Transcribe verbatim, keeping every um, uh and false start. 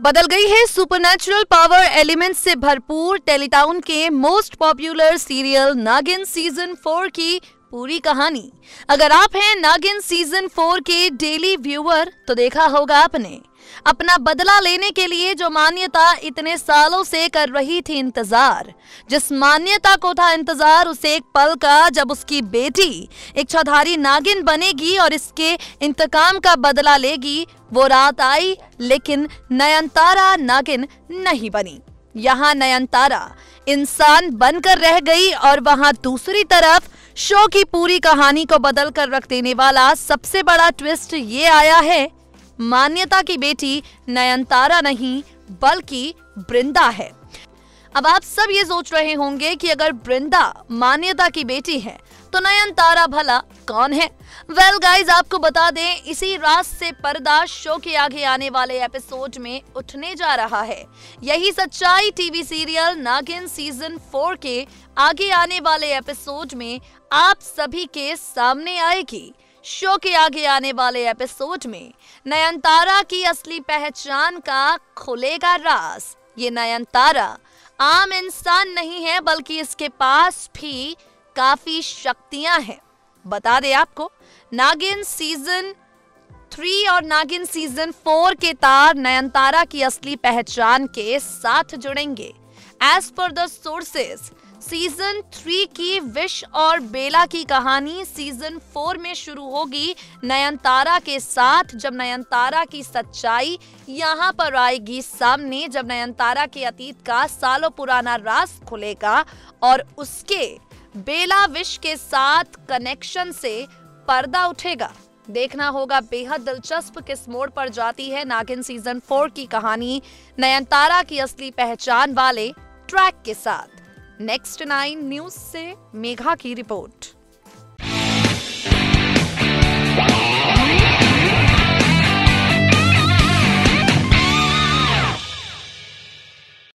बदल गई है सुपरनैचुरल पावर एलिमेंट्स से भरपूर टेलीटाउन के most popular serial Naagin season four की पूरी कहानी। अगर आप हैं नागिन सीजन फोर के डेली व्यूअर तो देखा होगा आपने अपना बदला लेने के लिए जो मान्यता इतने सालों से कर रही थी इंतजार, जिस मान्यता को था इंतजार उस एक पल का जब उसकी बेटी इच्छाधारी नागिन बनेगी और इसके इंतकाम का बदला लेगी। वो रात आई लेकिन नयनतारा नागिन नहीं बनी। यहाँ नयनतारा इंसान बनकर रह गई और वहां दूसरी तरफ शो की पूरी कहानी को बदल कर रख देने वाला सबसे बड़ा ट्विस्ट ये आया है, मान्यता की बेटी नयनतारा नहीं बल्कि बृंदा है। अब आप सब ये सोच रहे होंगे कि अगर बृंदा मान्यता की बेटी है तो नयनतारा भला कौन है? वेल गाइज, आपको बता दें इसी रात से पर्दा शो के आगे आने वाले एपिसोड में उठने जा रहा है। यही सच्चाई TV serial Naagin season four के आगे आने वाले एपिसोड में आप सभी के सामने आएगी। शो के आगे आने वाले एपिसोड में नयनतारा की असली पहचान का खुलेगा राज। ये नयनतारा आम इंसान नहीं है बल्कि इसके पास भी काफी शक्तियां हैं। बता दे आपको, नागिन सीजन थ्री और नागिन सीजन फोर के तार नयनतारा की असली पहचान के साथ जुड़ेंगे। As per the sources season three की विश और बेला की कहानी सीजन फोर में शुरू होगी नयनतारा के साथ, जब नयनतारा की सच्चाई यहाँ पर आएगी सामने, जब नयनतारा के अतीत का सालों पुराना राज खुलेगा और उसके बेला विश के साथ कनेक्शन से पर्दा उठेगा। देखना होगा बेहद दिलचस्प किस मोड़ पर जाती है नागिन सीजन फोर की कहानी नयनतारा की असली पहचान वाले ट्रैक के साथ। नेक्स्ट नाइन न्यूज से मेघा की रिपोर्ट।